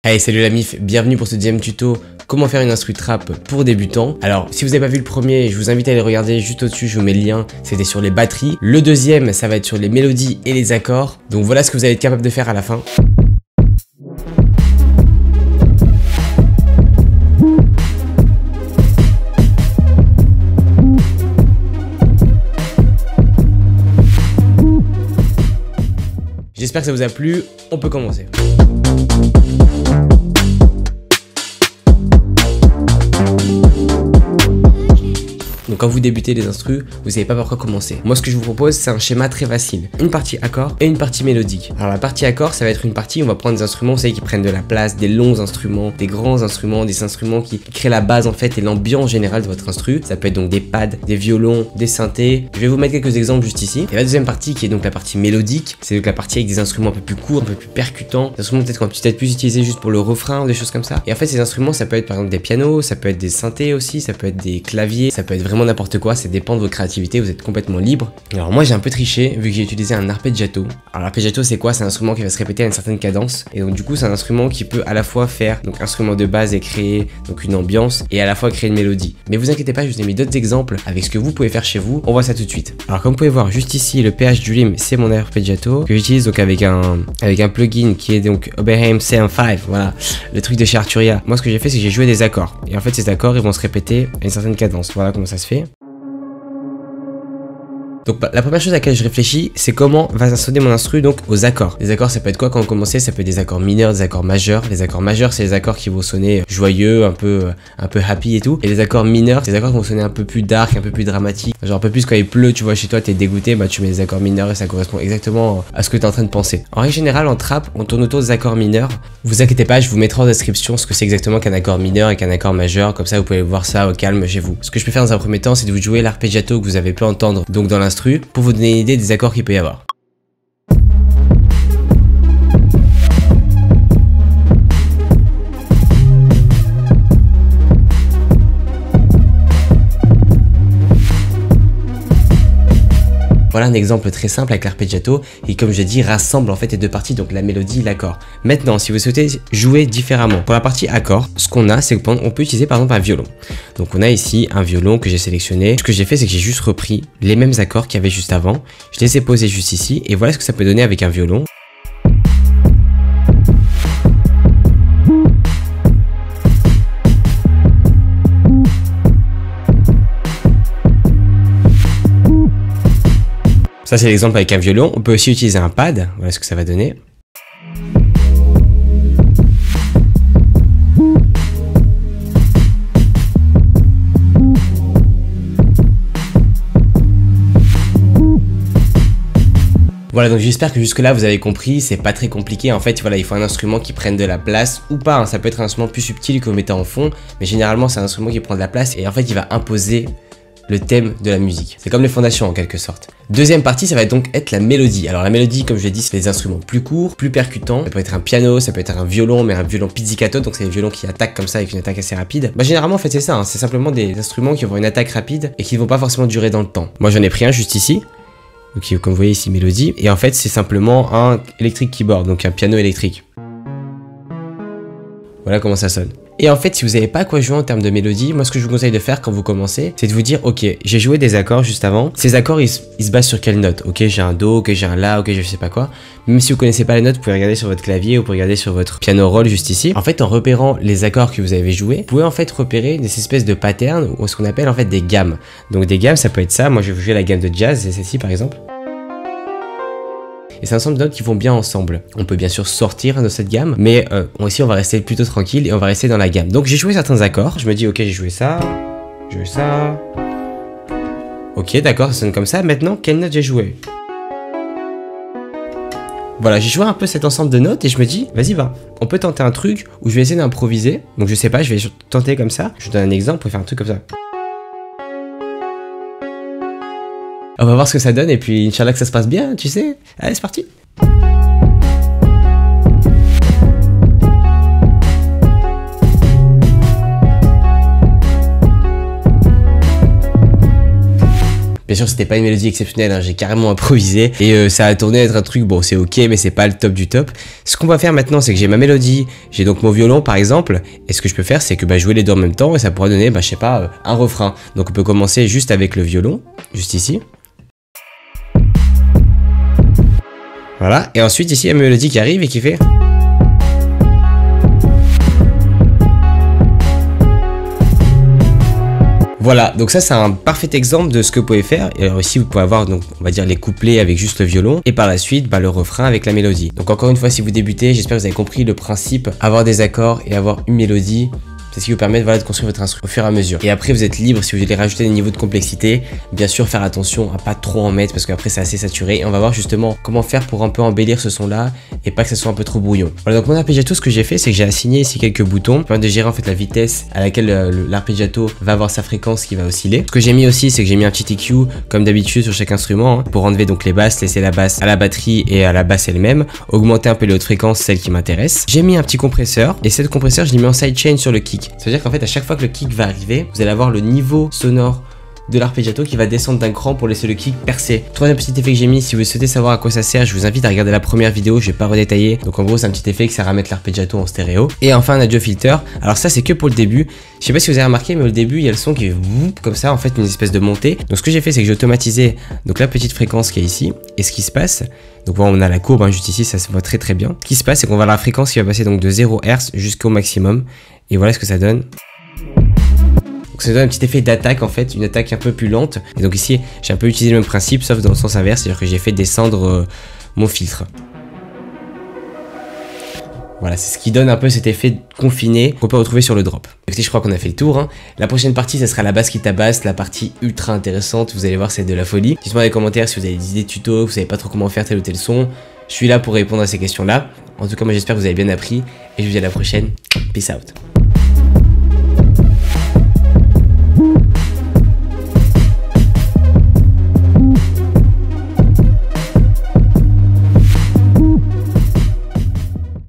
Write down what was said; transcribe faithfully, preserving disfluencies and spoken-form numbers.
Hey, salut la mif, bienvenue pour ce deuxième tuto, comment faire une instru trap pour débutants. Alors, si vous n'avez pas vu le premier, je vous invite à aller regarder juste au-dessus, je vous mets le lien, c'était sur les batteries. Le deuxième, ça va être sur les mélodies et les accords. Donc voilà ce que vous allez être capable de faire à la fin. J'espère que ça vous a plu, on peut commencer. Donc quand vous débutez les instrus, vous savez pas par quoi commencer. Moi ce que je vous propose, c'est un schéma très facile. Une partie accord et une partie mélodique. Alors la partie accord, ça va être une partie où on va prendre des instruments, vous savez, qui prennent de la place, des longs instruments, des grands instruments, des instruments qui créent la base en fait et l'ambiance générale de votre instru. Ça peut être donc des pads, des violons, des synthés. Je vais vous mettre quelques exemples juste ici. Et la deuxième partie qui est donc la partie mélodique, c'est donc la partie avec des instruments un peu plus courts, un peu plus percutants. Des instruments peut-être qu'on peut peut-être plus utiliser juste pour le refrain, des choses comme ça. Et en fait ces instruments, ça peut être par exemple des pianos, ça peut être des synthés aussi, ça peut être des claviers, ça peut être vraiment n'importe quoi. C'est dépend de votre créativité, vous êtes complètement libre. Alors moi j'ai un peu triché vu que j'ai utilisé un arpeggiato. Alors l'arpeggiato c'est quoi? C'est un instrument qui va se répéter à une certaine cadence et donc du coup c'est un instrument qui peut à la fois faire donc instrument de base et créer donc une ambiance et à la fois créer une mélodie. Mais vous inquiétez pas, je vous ai mis d'autres exemples avec ce que vous pouvez faire chez vous. On voit ça tout de suite. Alors comme vous pouvez voir juste ici le P H Dream, c'est mon arpeggiato que j'utilise donc avec un avec un plugin qui est donc Oberheim C M cinq, voilà, le truc de chez Arturia. Moi ce que j'ai fait c'est que j'ai joué des accords et en fait ces accords ils vont se répéter à une certaine cadence. Voilà comment ça se fait. Donc la première chose à laquelle je réfléchis, c'est comment va sonner mon instru donc aux accords. Les accords, ça peut être quoi quand on commence? Ça peut être des accords mineurs, des accords majeurs. Les accords majeurs, c'est les accords qui vont sonner joyeux, un peu un peu happy et tout. Et les accords mineurs, c'est les accords qui vont sonner un peu plus dark, un peu plus dramatique. Genre un peu plus quand il pleut, tu vois, chez toi, t'es dégoûté, bah tu mets des accords mineurs et ça correspond exactement à ce que t'es en train de penser. En règle générale, en trap, on tourne autour des accords mineurs. Vous inquiétez pas, je vous mettrai en description ce que c'est exactement qu'un accord mineur et qu'un accord majeur. Comme ça, vous pouvez voir ça au calme chez vous. Ce que je peux faire dans un premier temps, c'est de vous jouer l'arpeggiato que vous avez pu entendre donc dans l'instru pour vous donner une idée des accords qu'il peut y avoir. Voilà un exemple très simple avec l'arpeggiato et comme je l'ai dit rassemble en fait les deux parties, donc la mélodie et l'accord. Maintenant si vous souhaitez jouer différemment, pour la partie accord, ce qu'on a c'est qu'on peut utiliser par exemple un violon. Donc on a ici un violon que j'ai sélectionné. Ce que j'ai fait c'est que j'ai juste repris les mêmes accords qu'il y avait juste avant. Je les ai posés juste ici et voilà ce que ça peut donner avec un violon. Ça c'est l'exemple avec un violon. On peut aussi utiliser un pad, voilà ce que ça va donner. Voilà, donc j'espère que jusque là vous avez compris, c'est pas très compliqué en fait, voilà, il faut un instrument qui prenne de la place ou pas, hein. Ça peut être un instrument plus subtil que vous mettez en fond, mais généralement c'est un instrument qui prend de la place et en fait il va imposer le thème de la musique. C'est comme les fondations en quelque sorte. Deuxième partie, ça va donc être la mélodie. Alors la mélodie, comme je l'ai dit, c'est des instruments plus courts, plus percutants. Ça peut être un piano, ça peut être un violon, mais un violon pizzicato, donc c'est des violons qui attaquent comme ça avec une attaque assez rapide. Bah généralement en fait c'est ça, hein. C'est simplement des instruments qui vont avoir une attaque rapide et qui ne vont pas forcément durer dans le temps. Moi j'en ai pris un juste ici. Donc comme vous voyez ici, mélodie. Et en fait c'est simplement un electric keyboard, donc un piano électrique. Voilà comment ça sonne. Et en fait, si vous n'avez pas à quoi jouer en termes de mélodie, moi ce que je vous conseille de faire quand vous commencez, c'est de vous dire, ok, j'ai joué des accords juste avant. Ces accords, ils, ils se basent sur quelle note? Ok, j'ai un do, ok, j'ai un la, ok, je sais pas quoi. Même si vous connaissez pas les notes, vous pouvez regarder sur votre clavier ou vous pouvez regarder sur votre piano roll juste ici. En fait, en repérant les accords que vous avez joués, vous pouvez en fait repérer des espèces de patterns ou ce qu'on appelle en fait des gammes. Donc des gammes, ça peut être ça. Moi, je vais vous jouer la gamme de jazz, c'est celle-ci par exemple. Et c'est un ensemble de notes qui vont bien ensemble. On peut bien sûr sortir de cette gamme, mais euh, aussi on va rester plutôt tranquille et on va rester dans la gamme. Donc j'ai joué certains accords, je me dis ok j'ai joué ça, j'ai joué ça. Ok d'accord, ça sonne comme ça. Maintenant, quelle note j'ai joué? Voilà, j'ai joué un peu cet ensemble de notes et je me dis, vas-y va, on peut tenter un truc où je vais essayer d'improviser. Donc je sais pas, je vais tenter comme ça. Je vous donne un exemple, on peut faire un truc comme ça. On va voir ce que ça donne et puis Inch'Allah que ça se passe bien, tu sais. Allez, c'est parti. Bien sûr, c'était pas une mélodie exceptionnelle, hein, j'ai carrément improvisé et euh, ça a tourné à être un truc, bon c'est ok mais c'est pas le top du top. Ce qu'on va faire maintenant, c'est que j'ai ma mélodie, j'ai donc mon violon par exemple, et ce que je peux faire c'est que bah, jouer les deux en même temps et ça pourra donner, bah, je sais pas, euh, un refrain. Donc on peut commencer juste avec le violon, juste ici. Voilà, et ensuite ici il y a ma mélodie qui arrive et qui fait... Voilà, donc ça c'est un parfait exemple de ce que vous pouvez faire. Et alors ici vous pouvez avoir donc on va dire les couplets avec juste le violon et par la suite bah, le refrain avec la mélodie. Donc encore une fois, si vous débutez, j'espère que vous avez compris le principe, avoir des accords et avoir une mélodie. C'est ce qui vous permet voilà, de construire votre instrument au fur et à mesure. Et après vous êtes libre si vous voulez rajouter des niveaux de complexité. Bien sûr faire attention à pas trop en mettre parce qu'après c'est assez saturé. Et on va voir justement comment faire pour un peu embellir ce son là et pas que ça soit un peu trop brouillon. Voilà, donc mon arpeggiato, ce que j'ai fait c'est que j'ai assigné ici quelques boutons qui permettent de gérer en fait la vitesse à laquelle l'arpeggiato va avoir sa fréquence qui va osciller. Ce que j'ai mis aussi c'est que j'ai mis un petit E Q comme d'habitude sur chaque instrument hein, pour enlever donc les basses, laisser la basse à la batterie et à la basse elle-même, augmenter un peu les hautes fréquences, celles qui m'intéressent. J'ai mis un petit compresseur et cet compresseur je l'ai mis en sidechain sur le kick. Ça veut dire qu'en fait à chaque fois que le kick va arriver, vous allez avoir le niveau sonore de l'arpeggiato qui va descendre d'un cran pour laisser le kick percer. Troisième petit effet que j'ai mis, si vous souhaitez savoir à quoi ça sert, je vous invite à regarder la première vidéo, je vais pas redétailler. Donc en gros c'est un petit effet qui sert à mettre l'arpeggiato en stéréo. Et enfin un audio filter, alors ça c'est que pour le début. Je sais pas si vous avez remarqué mais au début il y a le son qui est comme ça en fait, une espèce de montée. Donc ce que j'ai fait c'est que j'ai automatisé donc la petite fréquence qui est ici. Et ce qui se passe, donc voilà, on a la courbe hein, juste ici, ça se voit très très bien. Ce qui se passe c'est qu'on va avoir la fréquence qui va passer donc de zéro hertz jusqu'au maximum. Et voilà ce que ça donne. Donc ça donne un petit effet d'attaque en fait, une attaque un peu plus lente. Et donc ici, j'ai un peu utilisé le même principe, sauf dans le sens inverse, c'est-à-dire que j'ai fait descendre euh, mon filtre. Voilà, c'est ce qui donne un peu cet effet confiné qu'on peut retrouver sur le drop. Écoutez, je crois qu'on a fait le tour. Hein. La prochaine partie, ça sera la basse qui tabasse, la partie ultra intéressante. Vous allez voir, c'est de la folie. Dites-moi dans les commentaires si vous avez des idées tuto, vous savez pas trop comment faire tel ou tel son. Je suis là pour répondre à ces questions-là. En tout cas, moi j'espère que vous avez bien appris et je vous dis à la prochaine. Peace out.